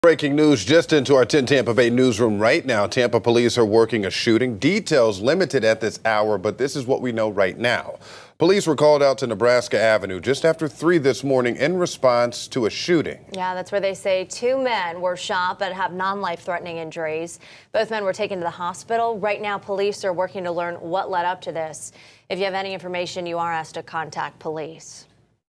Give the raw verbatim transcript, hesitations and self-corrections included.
Breaking news just into our ten Tampa Bay newsroom right now. Tampa police are working a shooting. Details limited at this hour, but this is what we know right now. Police were called out to Nebraska Avenue just after three this morning in response to a shooting. Yeah, that's where they say two men were shot but have non-life-threatening injuries. Both men were taken to the hospital. Right now, police are working to learn what led up to this. If you have any information, you are asked to contact police.